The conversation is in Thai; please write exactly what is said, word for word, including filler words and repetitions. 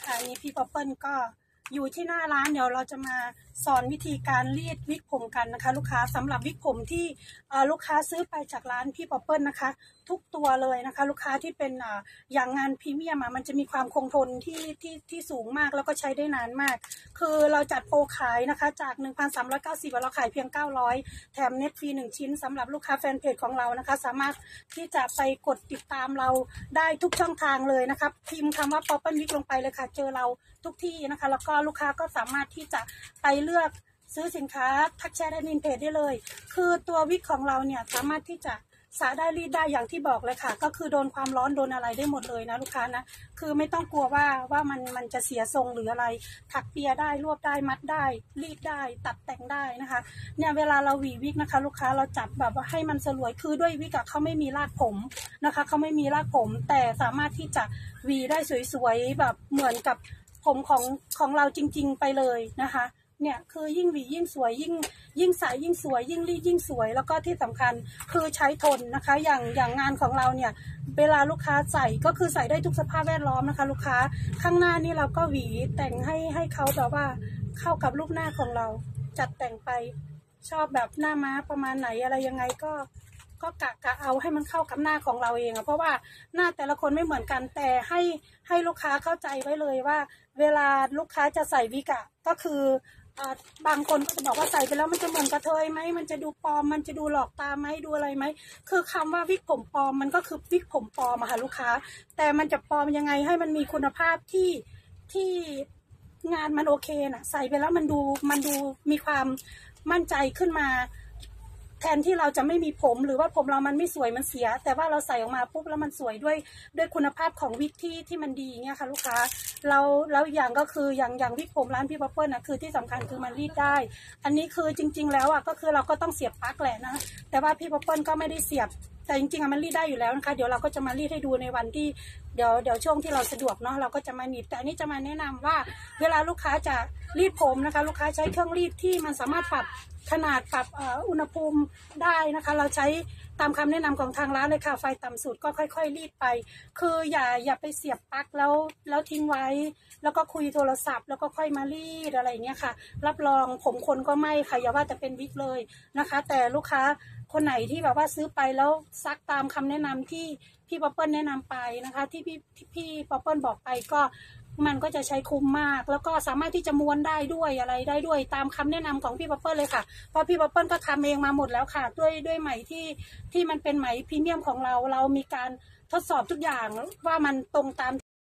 ค่ะนี้พี่ป๊อปเปิ้ลก็อยู่ที่หน้าร้านเดี๋ยวเราจะมาสอนวิธีการรีดวิกผมกันนะคะลูกค้าสำหรับวิกผมที่ลูกค้าซื้อไปจากร้านพี่ป๊อปเปิ้ลนะคะทุกตัวเลยนะคะลูกค้าที่เป็นอย่างงานพรีเมียมมันจะมีความคงทนที่ที่ที่สูงมากแล้วก็ใช้ได้นานมากคือเราจัดโปรขายนะคะจาก หนึ่งพันสามร้อยเก้าสิบ เราขายเพียงเก้าร้อยแถมเน็ตฟรีหนึ่งชิ้นสำหรับลูกค้าแฟนเพจของเรานะคะสามารถที่จะไปกดติดตามเราได้ทุกช่องทางเลยนะคะพิมพ์คำว่าป๊อปเปิ้ลวิกลงไปเลยค่ะเจอเราทุกที่นะคะแล้วก็ลูกค้าก็สามารถที่จะไปเลือกซื้อสินค้าทักแชทแอดมินเพจได้เลยคือตัววิกของเราเนี่ยสามารถที่จะสาได้รีดได้อย่างที่บอกเลยค่ะก็คือโดนความร้อนโดนอะไรได้หมดเลยนะลูกค้านะคือไม่ต้องกลัวว่าว่ามันมันจะเสียทรงหรืออะไรถักเปียได้รวบได้มัดได้รีดได้ตัดแต่งได้นะคะเนี่ยเวลาเราหวีวิกนะคะลูกค้าเราจับแบบว่าให้มันสลวยคือด้วยวิกเขาไม่มีรากผมนะคะเขาไม่มีรากผมแต่สามารถที่จะหวีได้สวยๆแบบเหมือนกับผมของของเราจริงๆไปเลยนะคะเนี่ยคือยิ่งหวียิ่งสวยยิ่งยิ่งใสยิ่งสวยยิ่งรีดยิ่งสวยแล้วก็ที่สำคัญคือใช้ทนนะคะอย่างอย่างงานของเราเนี่ยเวลาลูกค้าใส่ก็คือใส่ได้ทุกสภาพแวดล้อมนะคะลูกค้าข้างหน้านี่เราก็หวีแต่งให้ให้เขาแบบว่าเข้ากับรูปหน้าของเราจัดแต่งไปชอบแบบหน้าม้าประมาณไหนอะไรยังไงก็ก็กะกะเอาให้มันเข้ากับหน้าของเราเองอะเพราะว่าหน้าแต่ละคนไม่เหมือนกันแต่ให้ให้ลูกค้าเข้าใจไว้เลยว่าเวลาลูกค้าจะใส่วิกอะก็คือบางคนก็จะบอกว่าใส่ไปแล้วมันจะเหมือนกระเทยไหมมันจะดูปลอมมันจะดูหลอกตาไหมดูอะไรไหมคือคำว่าวิกผมปลอมมันก็คือวิกผมปลอมอะค่ะลูกค้าแต่มันจะปลอมยังไงให้มันมีคุณภาพที่ที่งานมันโอเคน่ะใส่ไปแล้วมันดูมันดูมีความมั่นใจขึ้นมาแทนที่เราจะไม่มีผมหรือว่าผมเรามันไม่สวยมันเสียแต่ว่าเราใส่ออกมาปุ๊บแล้วมันสวยด้วยด้วยคุณภาพของวิกที่ที่มันดีเงี้ยค่ะลูกค้าเราแล้วอย่างก็คืออย่างอย่างวิกผมร้านพี่ป๊อปเปิ้ลนะคือที่สำคัญคือมันรีดได้อันนี้คือจริงๆแล้วอ่ะก็คือเราก็ต้องเสียบปลั๊กแหละนะแต่ว่าพี่ป๊อปเปิ้ลก็ไม่ได้เสียบแต่จริงๆมันรีดได้อยู่แล้วนะคะเดี๋ยวเราก็จะมารีดให้ดูในวันที่เดี๋ยวเดี๋ยวช่วงที่เราสะดวกเนาะเราก็จะมาหนีบแต่อันนี้จะมาแนะนำว่าเวลาลูกค้าจะรีดผมนะคะลูกค้าใช้เครื่องรีดที่มันสามารถปรับขนาดปรับอุณหภูมิได้นะคะเราใช้ตามคำแนะนำของทางร้านเลยค่ะไฟต่ำสุดก็ค่อยๆรีดไปคืออย่าอย่าไปเสียบปลั๊กแล้วแล้วทิ้งไว้แล้วก็คุยโทรศัพท์แล้วก็ค่อยมารีดอะไรเงี้ยค่ะรับรองผมคนก็ไม่ค่ะอย่าว่าจะเป็นวิกเลยนะคะแต่ลูกค้าคนไหนที่แบบว่าซื้อไปแล้วซักตามคำแนะนำที่พี่ป๊อปเปิ้ลแนะนำไปนะคะที่พี่พี่ป๊อปเปิ้ลบอกไปก็มันก็จะใช้คุ้มมากแล้วก็สามารถที่จะม้วนได้ด้วยอะไรได้ด้วยตามคำแนะนำของพี่ป๊อปเปิ้ลเลยค่ะเพราะพี่ป๊อปเปิ้ลก็ทำเองมาหมดแล้วค่ะด้วยด้วยไหมที่ที่มันเป็นไหมพรีเมียมของเราเรามีการทดสอบทุกอย่างว่ามันตรงตาม